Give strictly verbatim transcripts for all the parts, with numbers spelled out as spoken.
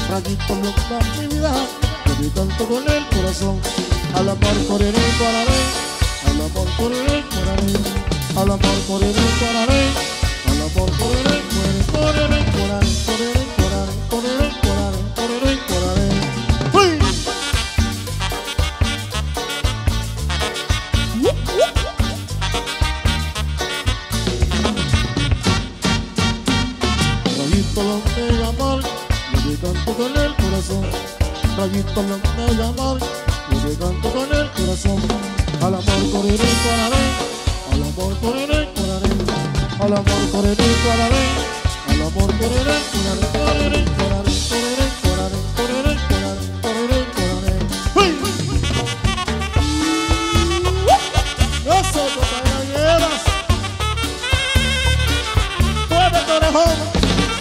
Rayito blanco mi vida, yo te canto con el corazón. Al amor correré y correré, al amor correré y correré, al amor correré y correré, al amor correré y correré, correré y correré, correré y correré, correré y correré, correré y correré. ¡Uy! Rayito blanco mi amor, yo te canto con el corazón. Rayito blanco mi amor, yo te canto con el corazón. Al amor correré y correré, al amor correré y correré, al amor correré y correré, al amor correré y correré, correré y correré, correré y correré, correré y correré, correré y correré. ¡Uy! ¡Eso, compañeras! ¡Muévete, orejón!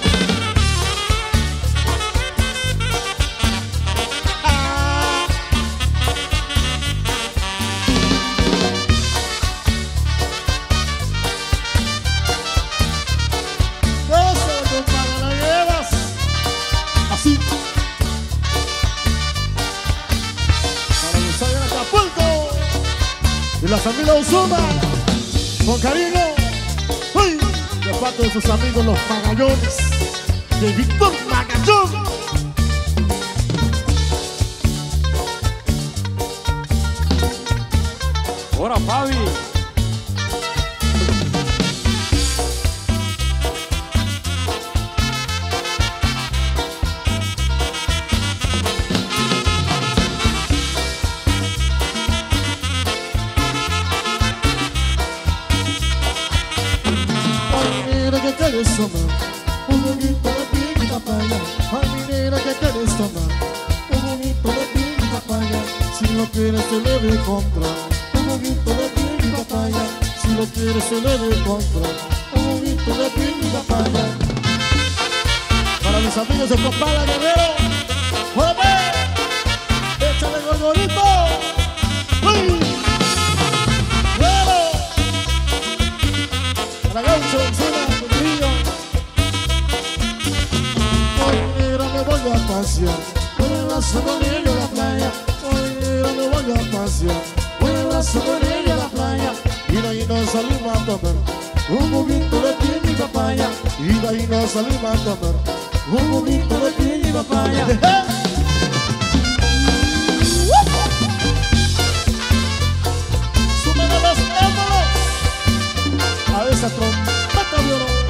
Y la familia Ozuna, con cariño, ¡uy! De parte de sus amigos los Magallones, de Víctor Magallón. ¡Hora, Fabi! ¿Qué quieres tomar? Un juguito de piña y papaya. Ay, minera, ¿qué quieres tomar? Un juguito de piña y papaya. Si lo quieres se le debe comprar. Un juguito de piña y papaya. Si lo quieres se le debe comprar. Un juguito de piña y papaya. Para mis amigos de Copala Guerrero, ¡mueve! ¡Échale gorgorito! ¡Uy! ¡Bueno! Para Gaucho, encima. Voy a pasear, voy a la socorrilla a la playa. Hoy me voy a pasear, voy a la socorrilla a la playa. Y de ahí nos salimos a tomar un juguito de piña y papaya. Y de ahí nos salimos a tomar un juguito de piña y papaya. ¡Súmame los ébolos! A esa trompeta de oro.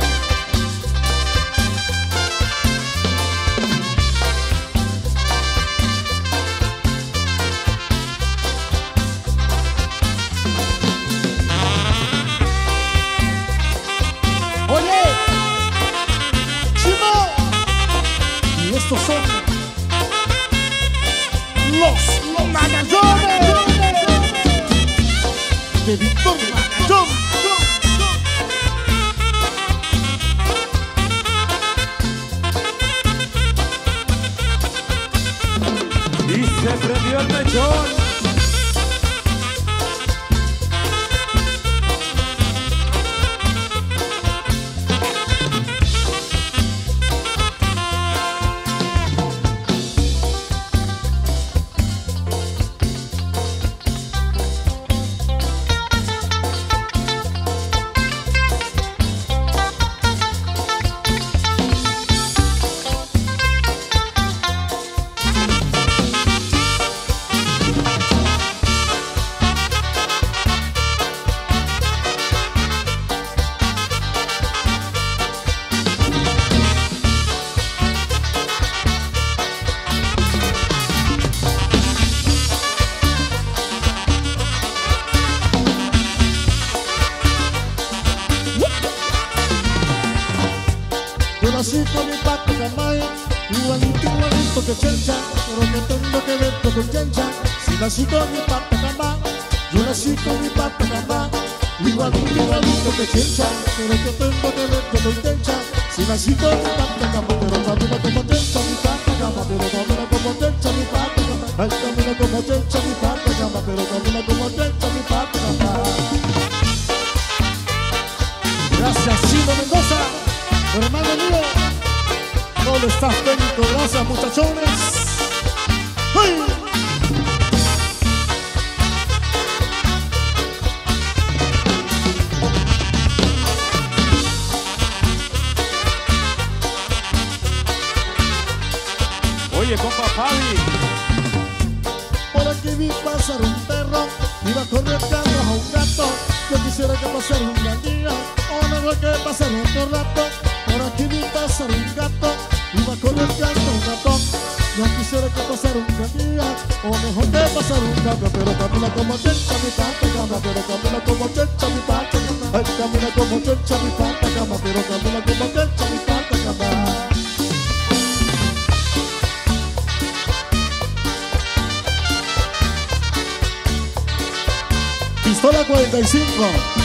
Estos son los Magallones de Víctor Magallón. Y se prendió el mechón. Nací con mi pato Camay, igualito, igualito que Chencha, pero me tengo que ver con Chencha. Si nací con mi pato Camay, yo nací con mi pato Camay, igualito, igualito que Chencha, pero que tengo que ver con Chencha. Si nací con mi pato Camay, pero camino como Chencha mi pato Camay, pero camino como Chencha mi pato Camay. Ay, camino como Chencha mi pato Camay, pero camino como Chencha mi pato Camay. Gracias, Chino Mendoza, hermano mío. Doble staff técnico, gracias muchachones. ¡Hey! Oye, compa Fabi. Por aquí vi pasar un perro, iba corriendo a un gato. Yo quisiera que pasara un gran día, o mejor que pasara otro rato. Por aquí vi pasar un gato, iba corriendo a un gato. Yo quisiera que pasara un gran día, o mejor que pasara un gato. Pero camina como chencha mi pata cama, pero camina como chencha mi pata cama. Ay, camina como chencha mi pata cama, pero camina como chencha mi pata cama. Pistola cuarenta y cinco.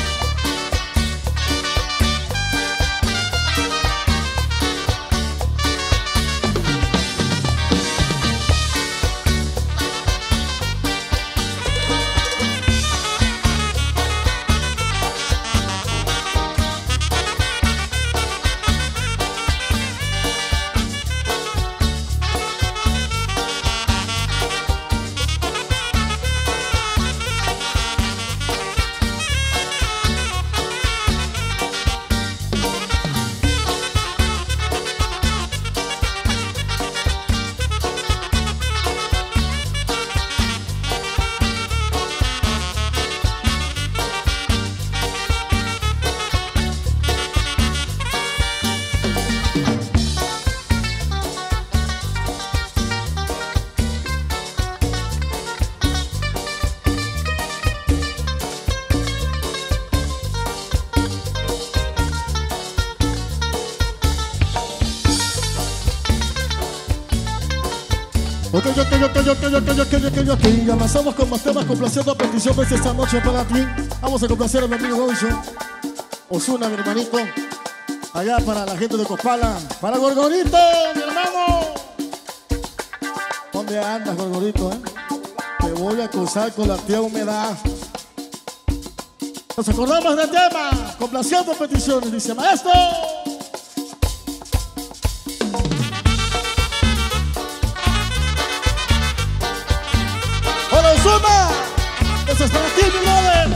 Ok, ok, ok, ok, ok, ok, ok, ok, ok. Y avanzamos con más temas complaciendo peticiones esta noche para ti. Vamos a complacer a mi amigo Gonzo Osuna, mi hermanito. Allá para la gente de Copala. Para Gorgorito, mi hermano. ¿Dónde andas, Gorgorito, eh? Te voy a cruzar con la tía humedad. Nos acordamos del tema, complaciendo peticiones, dice maestro. ¡Suma! ¡Eso es para ti, mi brother!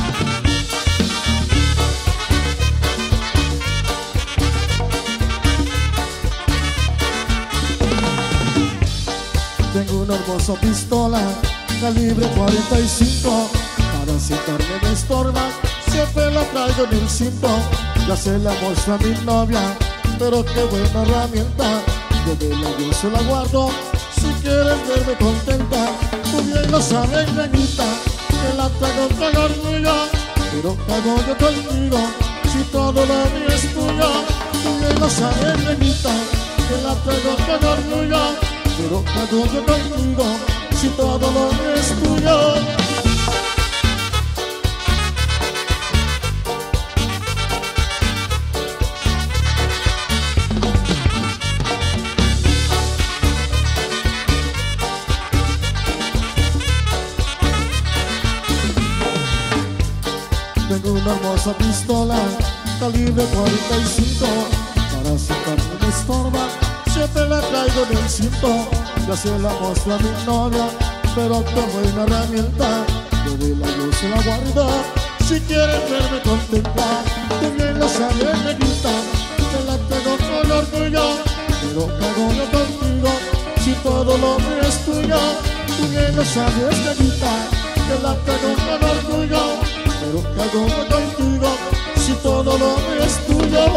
Tengo una hermosa pistola, calibre cuarenta y cinco. Para citarme me estorba, siempre la traigo en el cinto. Ya se la muestra a mi novia, pero qué buena herramienta. Yo de la yo se la guardo, si quieres verme contenta. Tú bien lo sabes, negrita, que la traigo con orgullo. Pero cago yo contigo, si todo lo mío es tuyo. Tú bien lo sabes, negrita, que la traigo con orgullo. Pero cago yo contigo, si todo lo mío es tuyo. Tengo una hermosa pistola, calibre cuarenta y cinco. Para citarme me estorba, siempre la traigo en el cinto. Ya se la muestro a mi novia, pero qué buena herramienta. Yo de la yo se la guardo, si quieres verme contenta. Tú bien lo sabes, negrita, que la traigo con orgullo. Pero cago yo contigo, si todo lo mío es tuyo. Tú bien lo sabes, negrita, que la traigo con orgullo. Pero cago yo contigo, si todo lo mío es tuyo.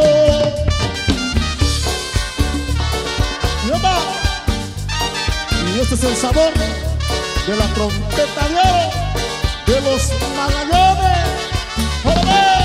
¡Yoma! Y este es el sabor de la trompeta de oro de los Magallanes. ¡Joder!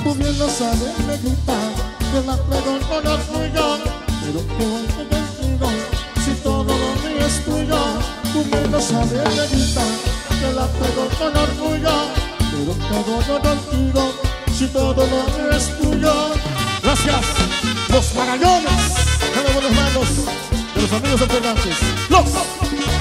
Tú bien lo sabes, negrita, que la traigo con orgullo. Pero que voy contigo, si todo lo mío es tuyo. Tú bien lo sabes, negrita, que la traigo con orgullo. Pero que voy contigo, si todo lo mío es tuyo. Gracias, los Magallanes, cada uno de los manos de los amigos alternantes. Los